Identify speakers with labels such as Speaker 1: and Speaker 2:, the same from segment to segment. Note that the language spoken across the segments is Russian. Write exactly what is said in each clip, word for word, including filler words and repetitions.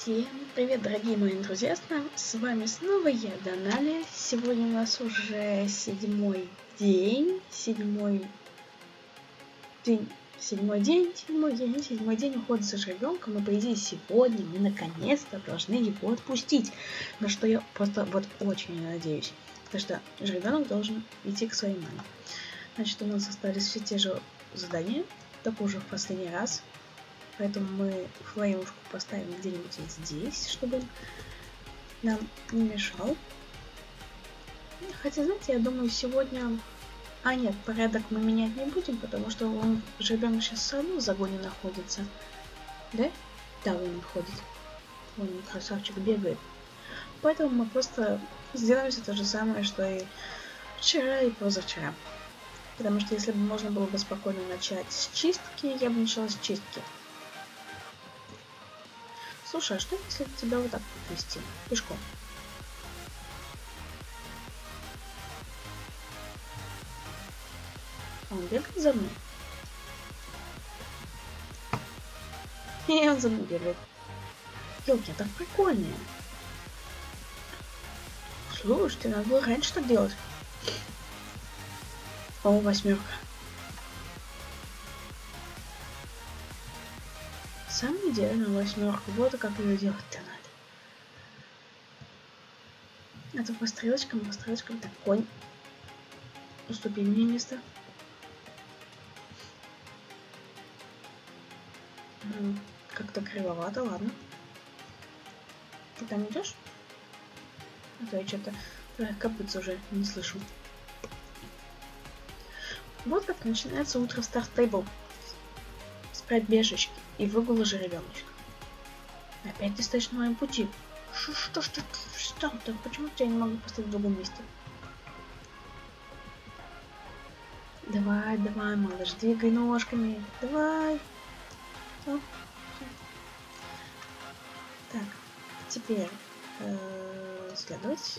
Speaker 1: Всем привет, дорогие мои друзья, с вами снова я, Даналия. Сегодня у нас уже седьмой день, седьмой день, седьмой день, седьмой день, седьмой день ухода за ребенком, и по идее сегодня мы наконец-то должны его отпустить, на что я просто вот очень надеюсь, потому что ребенок должен идти к своей маме. Значит, у нас остались все те же задания, только уже в последний раз. Поэтому мы флеймушку поставим где-нибудь здесь, чтобы он нам не мешал. Хотя, знаете, я думаю, сегодня... А нет, порядок мы менять не будем, потому что он ребенок сейчас все равно в загоне находится. Да? Да, он ходит. Он красавчик бегает. Поэтому мы просто сделаем все то же самое, что и вчера и позавчера. Потому что если бы можно было бы спокойно начать с чистки, я бы начала с чистки. Слушай, а что если тебя вот так вести пешком? Он бегает за мной? И он за мной бегает. Ёлки, а так прикольнее. Слушайте, надо было раньше так делать. О, восьмерка. Самая идеальная восьмерка. Вот как ее делать-то надо. Это по стрелочкам, по стрелочкам. Так, конь. Уступи мне место. Как-то кривовато, ладно. Ты там идешь? А то я что-то копытца уже не слышу. Вот как начинается утро в Star Stable. С пробежечки и выгула жеребеночка. Опять ты стоишь на моем пути. Что ж ты встал-то? Почему я не могу поставить в другом месте? Давай, давай, малыш, двигай ножками. Давай. О, так, теперь э, следовать.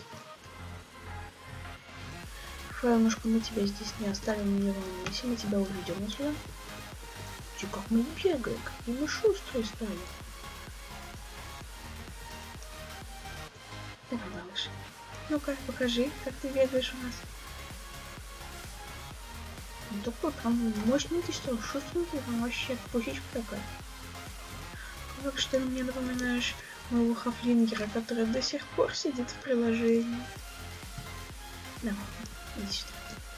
Speaker 1: Флеймушку мы тебя здесь не оставим, не волнуйся, мы тебя уведем отсюда. Че, как мы бегаем, какие мы шустрые стали. Давай, малыш. Ну-ка, покажи, как ты бегаешь у нас. Ну такой прям мощненький стал, шустренький, там вообще пушечка такая. Как что ты мне напоминаешь моего хафлингера, который до сих пор сидит в приложении. Давай, иди сюда.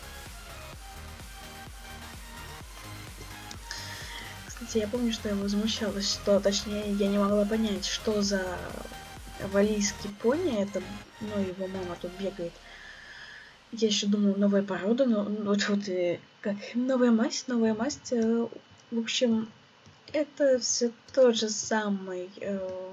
Speaker 1: Кстати, я помню, что я возмущалась, что, точнее, я не могла понять, что за валийский пони, это, ну, его мама тут бегает. Я еще думала, новая порода, но вот, вот и как новая масть, новая масть. Э, в общем, это все тот же самый э,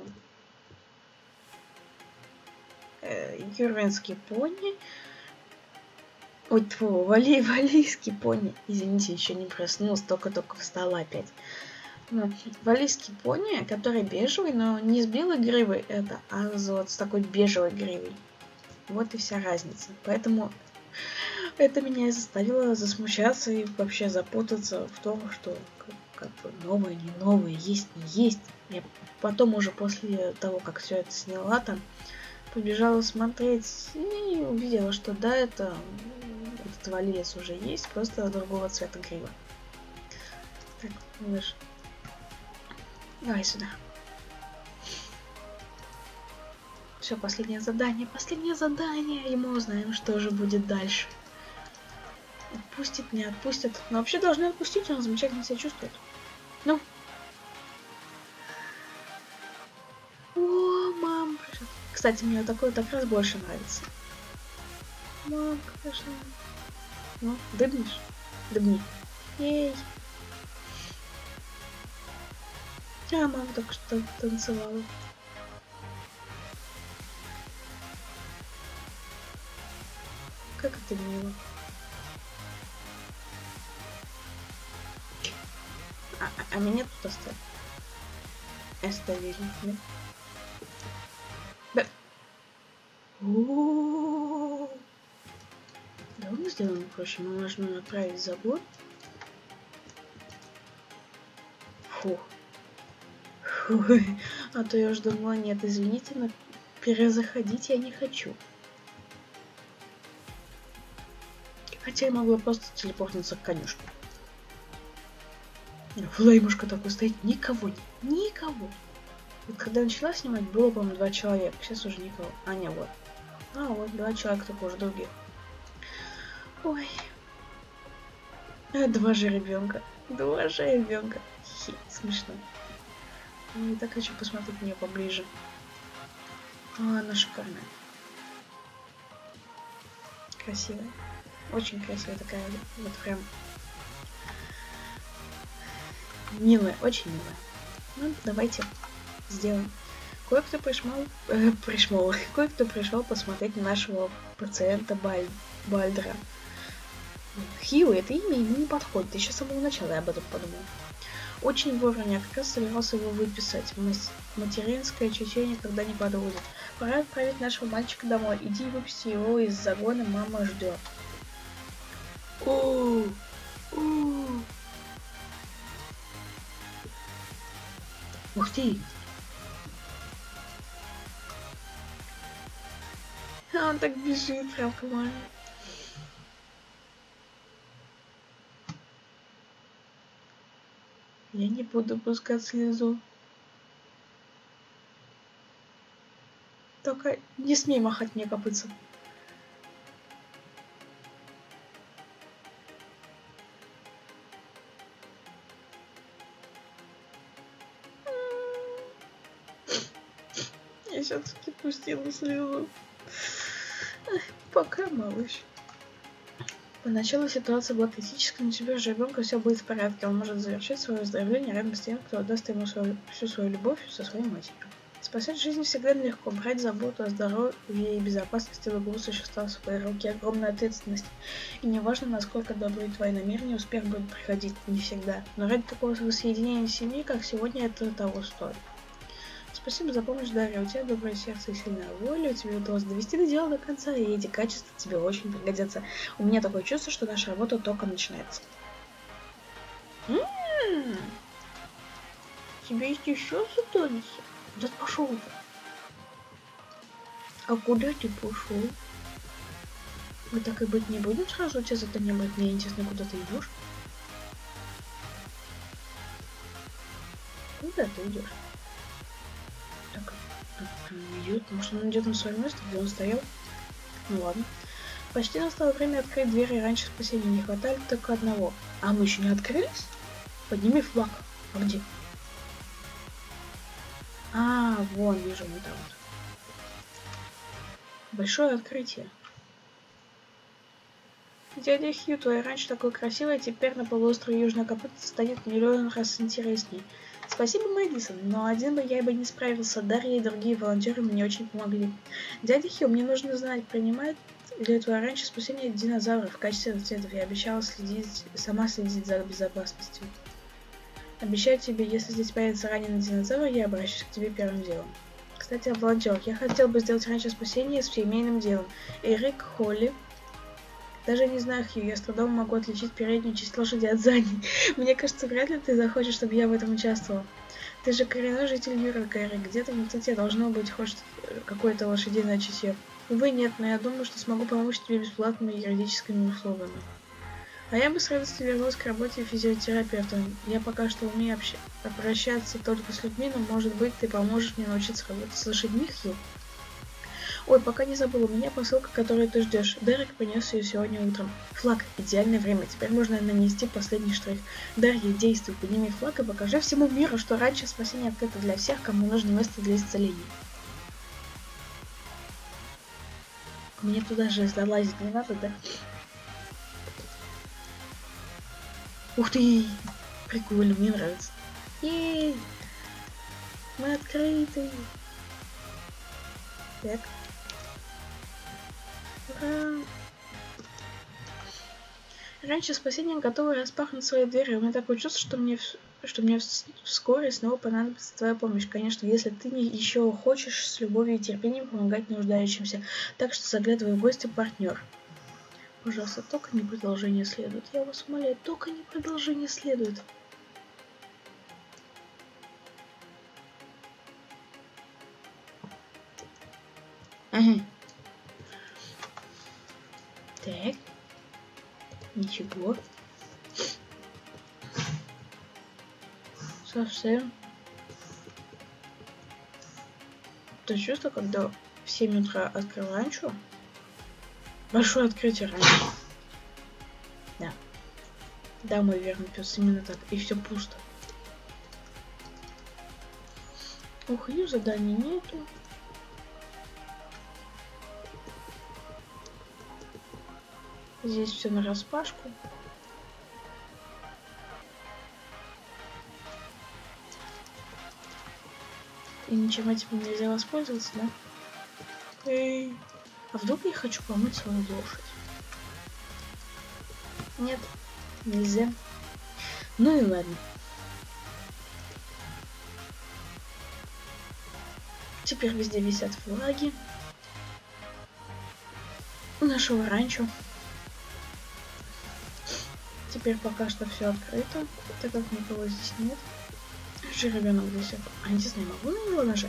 Speaker 1: э, юрвенский пони. Ой, твой, вали, валийский пони. Извините, еще не проснулась, только-только встала опять. Ну, валийский пони, который бежевый, но не с белой гривой это, а вот с такой бежевой гривой. Вот и вся разница. Поэтому это меня и заставило засмущаться и вообще запутаться в том, что как, как бы новое, не новое, есть, не есть. Я потом уже после того, как все это сняла, там побежала смотреть и увидела, что да, это этот валиец уже есть, просто другого цвета грива. Так, малыш. Давай сюда. Все, последнее задание, последнее задание, и мы узнаем, что же будет дальше. Отпустит, не отпустит. Но вообще должны отпустить, он замечательно себя чувствует. Ну. О, мам. Кстати, мне вот такой так раз больше нравится. Мам, конечно. Ну, дыбнешь? Дыбни. Ей. А, мама только что танцевала. Как это мило. А, а, а меня тут оставили. Оставили. Нет? Да. О-о-о-о. Давай мы сделаем проще. Мы нажмем отправить забор. Фу. Ой, а то я уже думала, нет, извините, но перезаходить я не хочу. Хотя я могла просто телепортнуться к конюшке. Флеймушка такой стоит, никого нет, никого. Вот когда начала снимать, было, по-моему, два человека, сейчас уже никого. А, не, вот. А, вот два человека только уже других. Ой. Два же ребенка. Два же ребенка. Хи, смешно. Я так хочу посмотреть на нее поближе. А, она шикарная. Красивая. Очень красивая такая. Вот прям. Милая, очень милая. Ну, давайте сделаем. Кое-кто пришел, э, пришел, кое-кто пришел посмотреть на нашего пациента Баль, Бальдра. Хью, это имя ему не подходит. Еще с самого начала я об этом подумал. Очень вовремя, я как раз собирался его выписать. Материнское чутье никогда не подводит. Пора отправить нашего мальчика домой. Иди и выпусти его из загона, мама ждет. О, о. Ух ты! А он так бежит прям к маме. Я не буду пускать слезу. Только не смей махать мне копытцем. Я все-таки пустила слезу. Пока, малыш. Поначалу ситуация была критической, но теперь же ребенка все будет в порядке. Он может завершить свое выздоровление рядом с тем, кто отдаст ему свою, всю свою любовь со своей матерью. Спасать жизнь всегда нелегко. Брать заботу о здоровье и безопасности любого существа в свои руки — огромная ответственность. И неважно, насколько добрые твои намерения, успех будет приходить не всегда. Но ради такого воссоединения семьи, как сегодня, это того стоит. Спасибо за помощь, Дарья. У тебя доброе сердце и сильная воля. У тебя удалось довести до дела до конца, и эти качества тебе очень пригодятся. У меня такое чувство, что наша работа только начинается. М-м-м. Тебе есть еще задание? Да пошел ты. А куда ты пошел? Мы так и быть не будем сразу, у тебя задание будет. Мне интересно, куда ты идешь? Куда ты идешь? Так, идет. Может, он идет на свое место, где он стоял? Ну ладно. Почти настало время открыть двери, раньше спасения не хватало только одного. А мы еще не открылись? Подними флаг. А где? А, вон, вижу, вот там вот. Большое открытие. Дядя Хью, твоя раньше такой красивая, теперь на полуострове Южная Копытца стоит миллион раз интересней. Спасибо, Мэдисон, но один бы я бы не справился. Дарья и другие волонтеры мне очень помогли. Дядя Хью, мне нужно знать, принимает ли твоя раньше спасение динозавров в качестве ответов. Я обещала следить, сама следить за безопасностью. Обещаю тебе, если здесь появится раненый динозавр, я обращусь к тебе первым делом. Кстати, о волонтерах. Я хотел бы сделать раньше спасение с семейным делом. Эрик, Холли. Даже не знаю, Хью, я с трудом могу отличить переднюю часть лошади от задней. Мне кажется, вряд ли ты захочешь, чтобы я в этом участвовал. Ты же коренной житель Нью-Йорка, Эрик. Где-то в высоте должно быть хоть какое-то лошадиное чутье. Увы, нет, но я думаю, что смогу помочь тебе бесплатными юридическими услугами. А я бы с радостью вернулась к работе физиотерапевтом. Я пока что умею общ... обращаться только с людьми, но, может быть, ты поможешь мне научиться работать с лошадьми, Хью? Ой, пока не забыла, у меня посылка, которую ты ждешь. Дерек принес ее сегодня утром. Флаг. Идеальное время. Теперь можно нанести последний штрих. Дарья, действуй, подними флаг и покажи всему миру, что раньше спасение открыто для всех, кому нужно место для исцеления. Мне туда же залазить не надо, да? Ух ты! Прикольно, мне нравится. Ей! Мы открыты! Так. Ура! Раньше спасение готово распахнуть свои двери. У меня такое чувство, что мне, что мне вскоре снова понадобится твоя помощь. Конечно, если ты не еще хочешь с любовью и терпением помогать нуждающимся. Так что заглядывай в гости, партнер. Пожалуйста, только не продолжение следует. Я вас умоляю, только не продолжение следует. Ага. Так. Ничего. Совсем. То чувство, когда в семь утра открыл ранчо. Большое открытие ранчо. Да. Да, мой верный пес, именно так. И все пусто. Ух, ее заданий нету. Здесь все на распашку. И ничем этим нельзя воспользоваться, да? Эй. А вдруг я хочу помыть свою лошадь? Нет, нельзя. Ну и ладно. Теперь везде висят флаги нашего ранчо. Теперь пока что все открыто, так как никого здесь нет. Жеребенок здесь. А не знаю, могу на него нажать?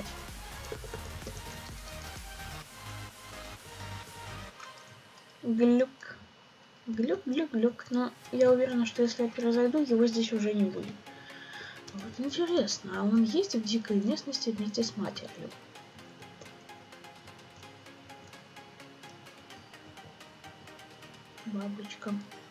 Speaker 1: Глюк. Глюк, глюк, глюк. Но я уверена, что если я перезайду, его здесь уже не будет. Вот интересно, а он есть в дикой местности вместе с матерью? Бабочка.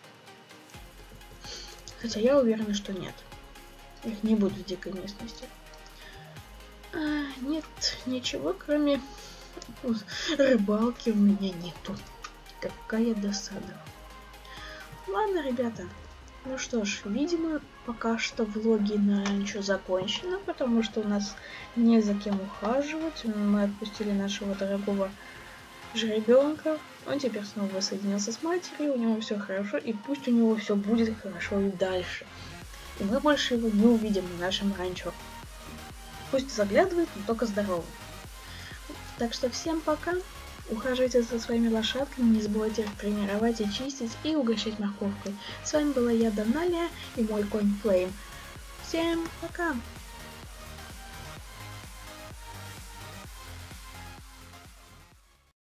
Speaker 1: Хотя я уверена, что нет. Их не будет в дикой местности. А, нет, ничего, кроме рыбалки у меня нету. Какая досада. Ладно, ребята. Ну что ж, видимо, пока что влоги на ранчо закончены, потому что у нас не за кем ухаживать. Мы отпустили нашего дорогого жеребенка. Он теперь снова воссоединился с матерью, у него все хорошо, и пусть у него все будет хорошо и дальше. И мы больше его не увидим на нашем ранчо. Пусть заглядывает, но только здоровым. Так что всем пока. Ухаживайте за своими лошадками, не забывайте их тренировать и чистить, и угощать морковкой. С вами была я, Даналия, и мой конь Флейм. Всем пока!